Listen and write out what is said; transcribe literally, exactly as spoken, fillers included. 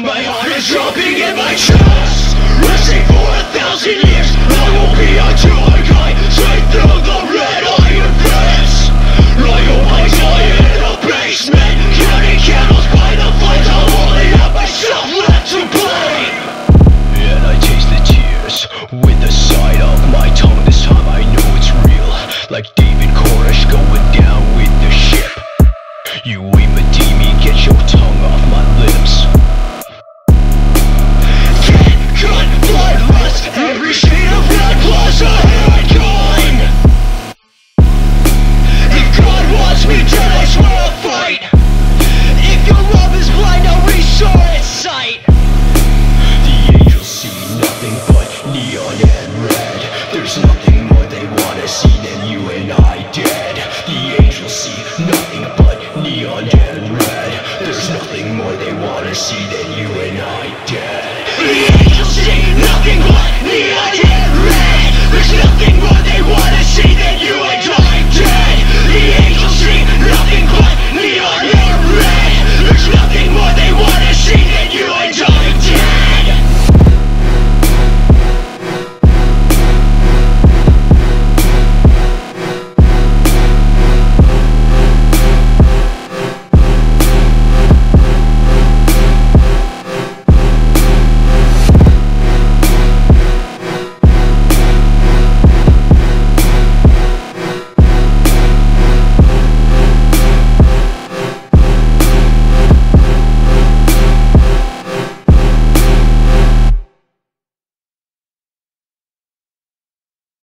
My heart is dropping in my chest. Resting for a thousand years, I will be until I die. Straight through the red iron fence. Like a white giant in a basement, counting candles by the flames. I only have myself left to blame. And I taste the tears with the side of my tongue. This time I know it's real, like David Koresh going down with the ship. You ain't Madimi, get your tongue off my lips. Get cut, bloodlust, every shade of red plus a handgun. If God wants me dead, I swear I'll fight. If your love is blind, I'll restore its sight. The angels see nothing but neon and red. There's nothing more they wanna see than you and I dead. The angels see nothing but neon and red. There's nothing more they wanna see than you and I dead.